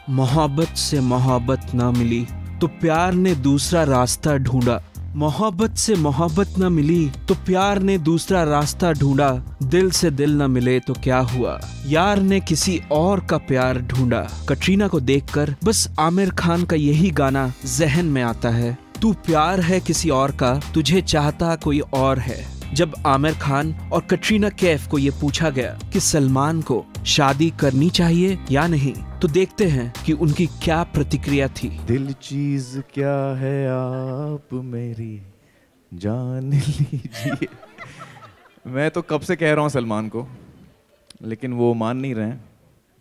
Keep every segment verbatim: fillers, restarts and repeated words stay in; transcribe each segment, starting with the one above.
मोहब्बत से मोहब्बत ना मिली तो प्यार ने दूसरा रास्ता ढूंढा। मोहब्बत से मोहब्बत न मिली तो प्यार ने दूसरा रास्ता ढूंढा। दिल से दिल न मिले तो क्या हुआ, यार ने किसी और का प्यार ढूंढा। कटरीना को देखकर बस आमिर खान का यही गाना जहन में आता है, तू प्यार है किसी और का, तुझे चाहता कोई और है। जब आमिर खान और कटरीना कैफ को ये पूछा गया कि सलमान को शादी करनी चाहिए या नहीं, तो देखते हैं कि उनकी क्या प्रतिक्रिया थी। दिल चीज क्या है आप मेरी जान लीजिए। मैं तो कब से कह रहा हूँ सलमान को, लेकिन वो मान नहीं रहे हैं।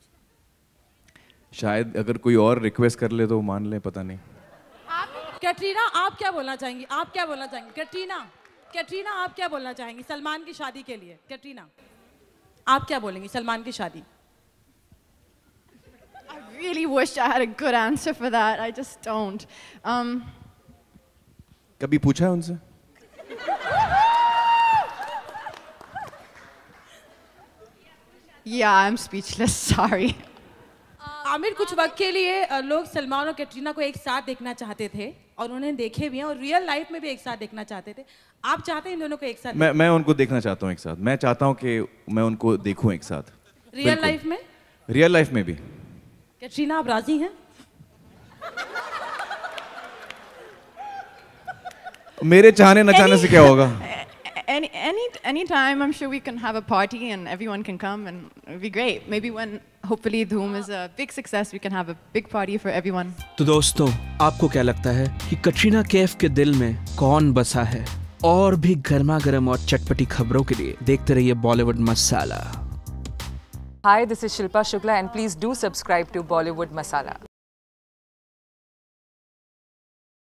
शायद अगर कोई और रिक्वेस्ट कर ले तो वो मान ले, पता नहीं। आप कैटरीना आप क्या बोलना चाहेंगी? आप क्या बोलना चाहेंगी? कैटरीना कैटरीना आप क्या बोलना चाहेंगी सलमान की शादी के लिए? कैटरीना आप क्या बोलेंगी सलमान की शादी? I really wish I had a good answer for that. I just don't. Um, कभी पूछा है उनसे? yeah, I'm speechless. Sorry. Aamir, कुछ वक्त के लिए लोग सलमान और कैटरीना को एक साथ देखना चाहते थे और उन्हें देखे भी हैं और रियल लाइफ में भी एक साथ देखना चाहते थे। आप चाहते हैं इन दोनों को एक साथ? मैं मैं उनको देखना चाहता हूँ एक साथ। मैं चाहता हूँ कि मैं उनको देखूं एक साथ। रियल लाइफ में? रियल लाइफ में भी। कैटरीना आप राजी हैं? मेरे चाहने न चाहने से क्या होगा? Any any any time, I'm sure we can have a party and everyone can come and it'll be great. Maybe when hopefully Dhoom is a big success, we can have a big party for everyone. तो दोस्तों, आपको क्या लगता है कि कटरीना कैफ के दिल में कौन बसा है? और भी गर्मा गर्म और चटपटी खबरों के लिए देखते रहिए बॉलीवुड मसाला। Hi, this is Shilpa Shukla and please do subscribe to Bollywood Masala.